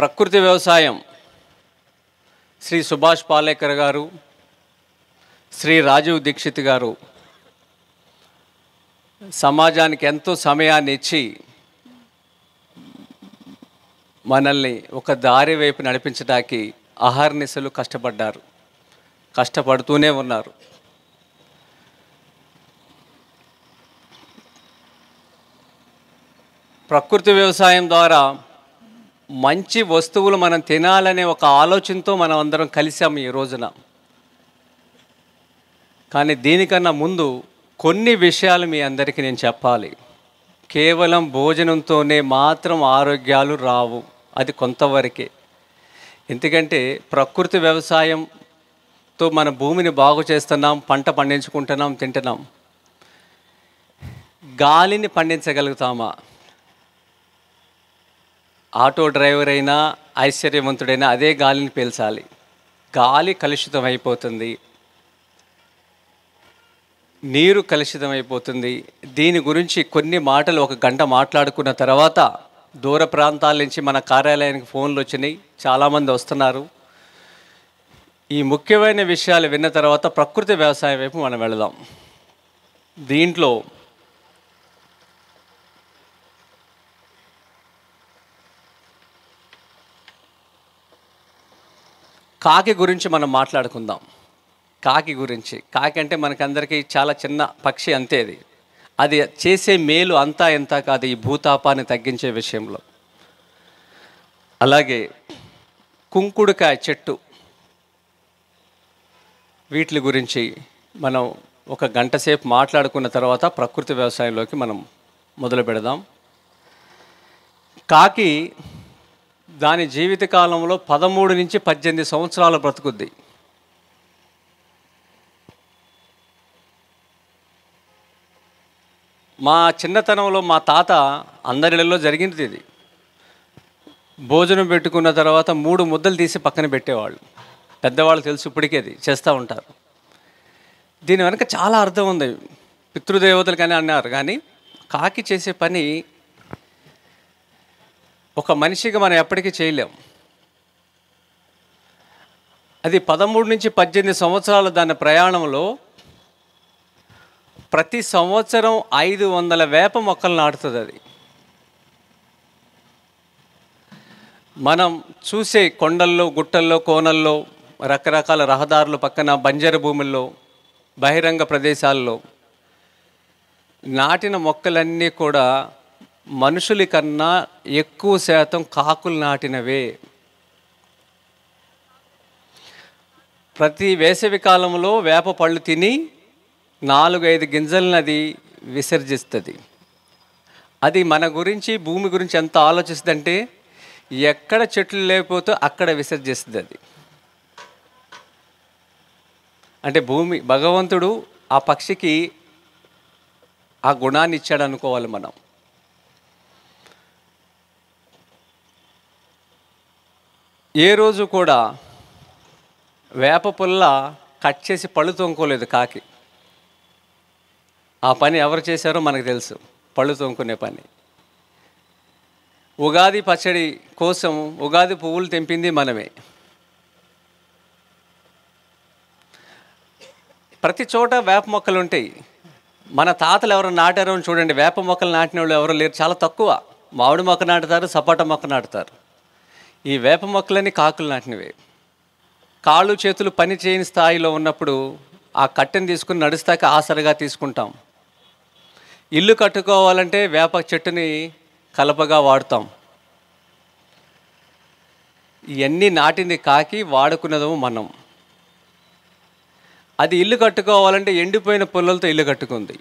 ప్రకృతి వ్యవసాయం శ్రీ సుభాష్ పాలేకర్ గారు, శ్రీ రాజీవ్ దీక్షిత్ గారు సమాజానికి ఎంతో సమయాన్ని ఇచ్చి మనల్ని ఒక దారి వైపు నడిపించడానికి అహర్నిశలు కష్టపడ్డారు, కష్టపడుతూనే ఉన్నారు. ప్రకృతి వ్యవసాయం ద్వారా మంచి వస్తువులు మనం తినాలనే ఒక ఆలోచనతో మనం అందరం కలిసాము ఈ రోజున. కానీ దీనికన్నా ముందు కొన్ని విషయాలు మీ అందరికీ నేను చెప్పాలి. కేవలం భోజనంతోనే మాత్రం ఆరోగ్యాలు రావు, అది కొంతవరకే. ఎందుకంటే ప్రకృతి వ్యవసాయంతో మన భూమిని బాగు చేస్తున్నాం, పంట పండించుకుంటున్నాం, తింటున్నాం. గాలిని పండించగలుగుతామా? ఆటో డ్రైవర్ అయినా ఐశ్వర్యవంతుడైనా అదే గాలిని పీల్చాలి. గాలి కలుషితం అయిపోతుంది, నీరు కలుషితం అయిపోతుంది. దీని గురించి కొన్ని మాటలు ఒక గంట మాట్లాడుకున్న తర్వాత దూర ప్రాంతాల నుంచి మన కార్యాలయానికి ఫోన్లు వచ్చినాయి, చాలామంది వస్తున్నారు. ఈ ముఖ్యమైన విషయాలు విన్న తర్వాత ప్రకృతి వ్యవసాయం వైపు మనం వెళదాం. దీంట్లో కాకి గురించి మనం మాట్లాడుకుందాం. కాకి గురించి. కాకి అంటే మనకందరికీ చాలా చిన్న పక్షి, అంతే. అది చేసే మేలు అంతా ఎంత కాదు ఈ భూతాపాన్ని తగ్గించే విషయంలో. అలాగే కుంకుడుకాయ చెట్టు, వీటి గురించి మనం ఒక గంట సేపు మాట్లాడుకున్న తర్వాత ప్రకృతి వ్యవసాయంలోకి మనం మొదలు పెడదాం. కాకి దాని జీవితకాలంలో 13 నుంచి 18 సంవత్సరాలు బ్రతుకుద్ది. మా చిన్నతనంలో మా తాత అందరిలో జరిగింది ఇది. భోజనం పెట్టుకున్న తర్వాత 3 ముద్దలు తీసి పక్కన పెట్టేవాళ్ళు. పెద్దవాళ్ళు తెలుసు, ఇప్పటికే అది చేస్తూ ఉంటారు. దీని వెనక చాలా అర్థం ఉంది. పితృదేవతలు కానీ అన్నారు. కానీ కాకి చేసే పని ఒక మనిషిగా మనం ఎప్పటికీ చేయలేం. అది 13 నుంచి 18 సంవత్సరాల దాని ప్రయాణంలో ప్రతి సంవత్సరం 500 వేప మొక్కలు నాటుతుంది. అది మనం చూసే కొండల్లో, గుట్టల్లో, కోనల్లో, రకరకాల రహదారుల పక్కన, బంజరు భూముల్లో, బహిరంగ ప్రదేశాల్లో నాటిన మొక్కలన్నీ కూడా మనుషుల కన్నా ఎక్కువ శాతం కాకులు నాటినవే. ప్రతి వేసవి కాలంలో వేప పళ్ళు తిని 4-5 గింజలను అది విసర్జిస్తుంది. అది మన గురించి, భూమి గురించి ఎంత ఆలోచిస్తుందంటే ఎక్కడ చెట్లు లేకపోతే అక్కడ విసర్జిస్తుంది అది. అంటే భూమి, భగవంతుడు ఆ పక్షికి ఆ గుణాన్ని ఇచ్చాడు అనుకోవాలి మనం. ఏ రోజు కూడా వేప పుల్ల కట్ చేసి పళ్ళు తోముకోలేదు కాకి. ఆ పని ఎవరు చేశారో మనకు తెలుసు, పళ్ళు తోముకునే పని. ఉగాది పచ్చడి కోసం ఉగాది పువ్వులు తెంపింది మనమే. ప్రతి చోట వేప మొక్కలు ఉంటాయి. మన తాతలు ఎవరు నాటారో అని చూడండి. వేప మొక్కలు నాటిన వాళ్ళు ఎవరు లేరు, చాలా తక్కువ. మామిడి మొక్క నాటుతారు, సపోటా మొక్క నాటుతారు. ఈ వేప మొక్కలన్నీ కాకులు నాటినవే. కాళ్ళు చేతులు పని చేయని స్థాయిలో ఉన్నప్పుడు ఆ కట్టెని తీసుకుని నడుస్తాక ఆసరగా తీసుకుంటాం. ఇల్లు కట్టుకోవాలంటే వేప చెట్టుని కలపగా వాడుతాం. ఇవన్నీ నాటింది కాకి, వాడుకున్నదేమో మనం. అది ఇల్లు కట్టుకోవాలంటే ఎండిపోయిన పుల్లలతో ఇల్లు కట్టుకుంది.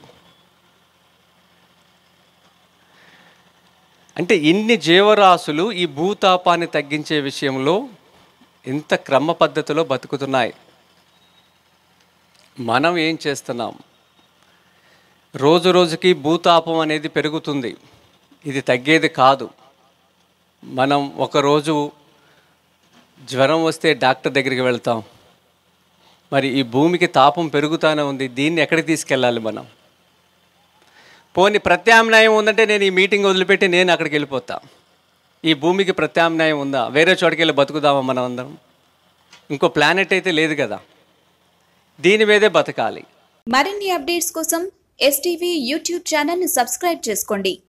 అంటే ఇన్ని జీవరాశులు ఈ భూతాపాన్ని తగ్గించే విషయంలో ఇంత క్రమ పద్ధతిలో బతుకుతున్నాయి. మనం ఏం చేస్తున్నాం? రోజు రోజుకి భూతాపం అనేది పెరుగుతుంది, ఇది తగ్గేది కాదు. మనం ఒకరోజు జ్వరం వస్తే డాక్టర్ దగ్గరికి వెళ్తాం. మరి ఈ భూమికి తాపం పెరుగుతూనే ఉంది, దీన్ని ఎక్కడికి తీసుకెళ్ళాలి మనం? పోనీ ప్రత్యామ్నాయం ఉందంటే నేను ఈ మీటింగ్ వదిలిపెట్టి నేను అక్కడికి వెళ్ళిపోతా. ఈ భూమికి ప్రత్యామ్నాయం ఉందా? వేరే చోటుకి వెళ్ళి బతుకుదామా మనం అందరం? ఇంకో ప్లానెట్ అయితే లేదు కదా, దీని మీదే బతకాలి. మరిన్ని అప్డేట్స్ కోసం STV యూట్యూబ్ ఛానల్ని సబ్స్క్రైబ్ చేసుకోండి.